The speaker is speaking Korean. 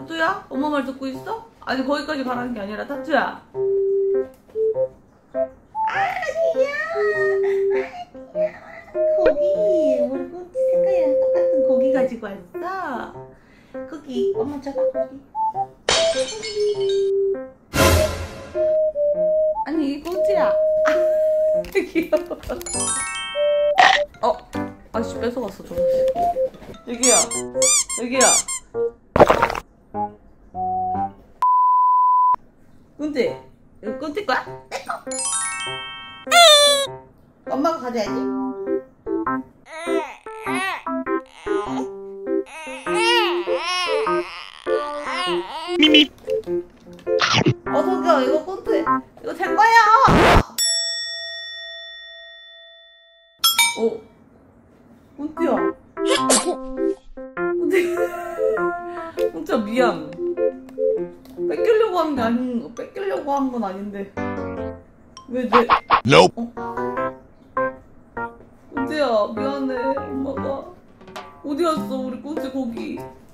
타투야? 엄마 말 듣고 있어? 아니 거기까지 가라는 게 아니라 타투야. 고기 우리 꼬치 색깔이랑 똑같은 고기 가지고 왔어. 고기 엄마 줘봐. 고기. 아니 이게 꼬치야. 귀여워. 아씨 뺏어갔어 저거. 여기야 여기야. 꾼띠 이거 꾼띠 거야? 내꺼. 엄마가 가져야지. 미미. 저기요 이거 꾼띠 이거 제 거야. 꾼띠야. 꾼띠야 미안. 뺏기려고 한 게 아닌 뺏기려고 한 건 아닌데 왜 내? Nope. 꾼띠야 미안해. 엄마가 어디 갔어 우리 꾼띠 고기.